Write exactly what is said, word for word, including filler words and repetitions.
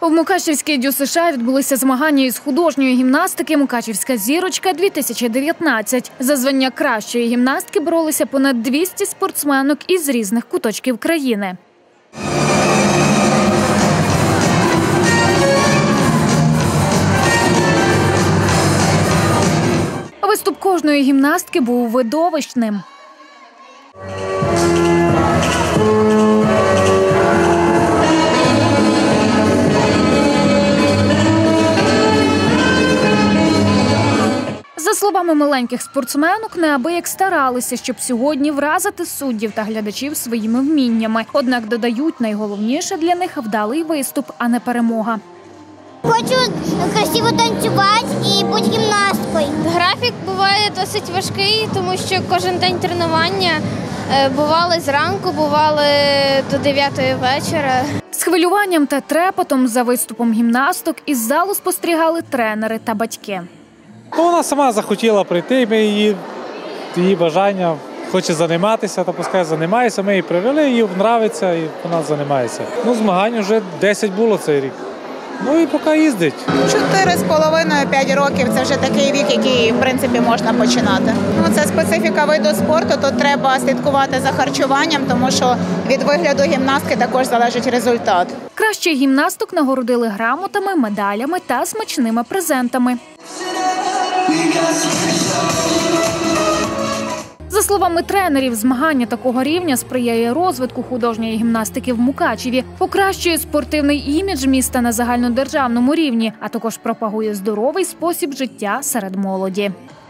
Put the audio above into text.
В Мукачівській ДЮСШ відбулися змагання із художньої гімнастики «Мукачівська зірочка-дві тисячі дев'ятнадцять». За звання кращої гімнастки боролися понад двісті спортсменок із різних куточків країни. Виступ кожної гімнастки був видовищним. За словами маленьких спортсменок, неабияк старалися, щоб сьогодні вразити суддів та глядачів своїми вміннями. Однак, додають, найголовніше для них – вдалий виступ, а не перемога. Хочу красиво танцювати і бути гімнасткою. Графік буває досить важкий, тому що кожен день тренування бували зранку, бували до дев'ятої вечора. З хвилюванням та трепетом за виступом гімнасток із залу спостерігали тренери та батьки. Вона сама захотіла прийти, ми її, її бажання, хоче займатися, то пускай займається. Ми її привели, їй подобається і вона займається. Ну, змагань вже десять було цей рік. Ну і поки їздить. Чотири з половиною - п'ять років – це вже такий вік, який, в принципі, можна починати. Ну, це специфіка виду спорту, тут треба слідкувати за харчуванням, тому що від вигляду гімнастки також залежить результат. Кращих гімнасток нагородили грамотами, медалями та смачними презентами. За словами тренерів, змагання такого рівня сприяє розвитку художньої гімнастики в Мукачеві, покращує спортивний імідж міста на загальнодержавному рівні, а також пропагує здоровий спосіб життя серед молоді.